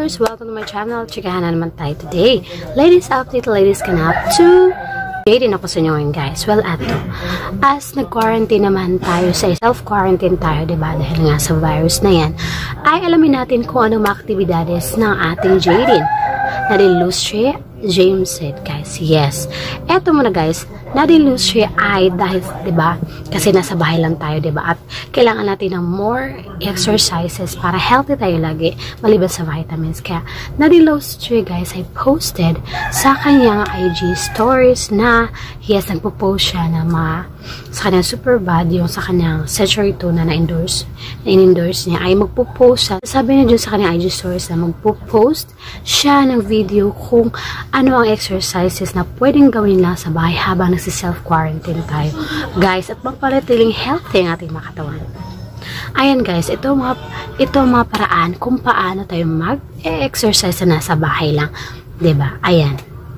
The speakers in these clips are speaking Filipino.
viewers! Welcome to my channel. Chikahan na naman tayo today. Ladies update, ladies ganap to Jaden ako sa inyo ngayon guys. Well, ato. As nag-quarantine naman tayo sa self-quarantine tayo, diba? Dahil nga sa virus na yan, ay alamin natin kung anong mga aktibidades ng ating Jaden. Nadilose siya, James said, guys. Yes. Eto muna guys, nadilose siya ay dahil, diba? Kasi nasa bahay lang tayo, diba? At kailangan natin ng more exercises para healthy tayo lagi, maliban sa vitamins. Kaya, nadilose siya guys ay posted sa kanyang IG stories na yes, nagpo-post siya na sa kanyang super bad, yung sa kanyang Century 2 na na-endorse niya, ay magpo-post siya. Sabi niya dun sa kanyang IG stories na magpo-post siya ng video kung ano ang exercises na pwedeng gawin lang sa bahay habang nagsi-self-quarantine tayo. Guys, at magpanatiling healthy ang ating mga katawan. Ayan guys, ito mga paraan kung paano tayo mag-exercise na nasa bahay lang. 'Di ba? Ayan.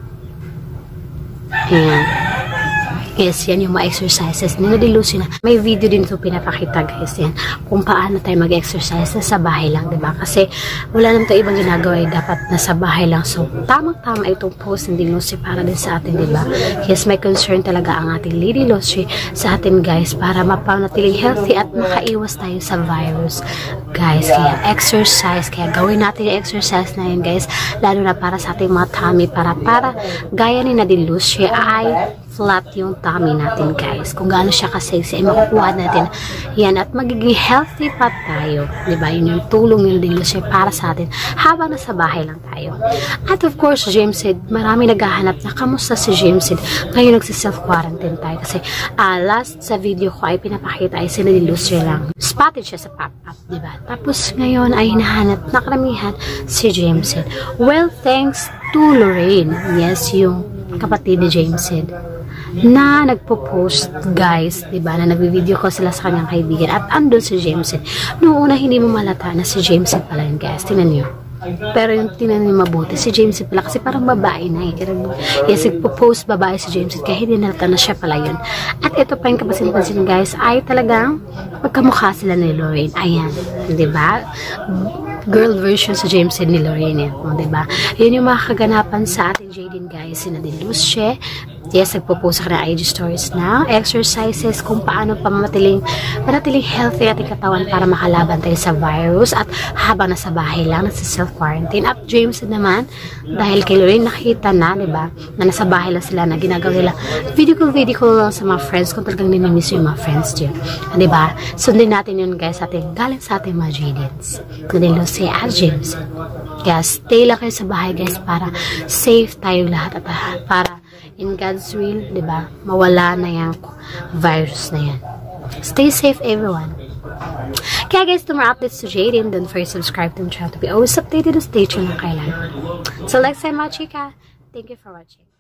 Ayan. Yes, yan yung mga exercises. Ninadilose na. May video din ito pinapakita guys yan. Kung paano tayo mag-exercise na sa bahay lang, diba? Kasi wala naman tayo ibang ginagawa eh. Dapat nasa bahay lang. So, tamang-tama itong post ng Dilose para din sa atin, diba? Yes, may concern talaga ang ating Lady Dilose sa atin guys para mapanatiling healthy at makaiwas tayo sa virus. Guys, kaya exercise. Kaya gawin natin yung exercise na yun guys. Lalo na para sa ating mga tummy. Para gaya ni Dilose ay flat yung tummy natin guys. Kung gaano siya kasexy ay makukuha natin yan at magiging healthy pa tayo. Diba? Yun yung tulong yung Dilose para sa atin habang nasa bahay lang tayo. At of course, James said, marami naghahanap na kamusta si James said. Ngayon nagsi-self-quarantine tayo kasi last sa video ko ay pinapakita ay sila Dilose lang. Spotted siya sa pop-up, diba? Tapos ngayon ay hinahanap na karamihan si James said. Well, thanks to Lorraine. Yes, yung kapatid ni James said na nagpo-post guys, diba, na nagbi-video ko sila sa kanyang kaibigan at andun si Jameson. Noong una hindi mo malata na si Jameson pala yun guys, tinan nyo. Pero yung tinan nyo mabuti, si Jameson pala kasi parang babae na eh. Yes, nagpo-post babae si Jameson kaya hindi nalata na siya pala yun. At ito pa yung kapasin-pansin guys ay talagang magkamukha sila ni Lorraine. Ayan, diba? Girl version sa Jameson ni Lorraine. Diba? Yun yung mga kaganapan sa ating Jaden guys. Sinadilose. Yes, nagpo-post sa kanya IG stories na exercises kung paano manatiling healthy ating katawan para makalaban tayo sa virus at habang nasa bahay lang, nasa self-quarantine. At James naman, dahil kay Lorraine nakita na, diba, na nasa bahay lang sila na ginagawa nila video call lang sa mga friends kung talagang nimi-miss yung mga friends dyan. Diba? Sundin natin yun guys galing sa ating mga Jadens. Nadilo si James. Kaya stay lang kayo sa bahay guys para safe tayo lahat at para in God's will, diba, mawala na yung virus na yan. Stay safe, everyone. Kaya guys, to more updates to Jaden, don't forget to subscribe to the channel to be always updated and stay tuned ng kailan. So, next time mga chika, thank you for watching.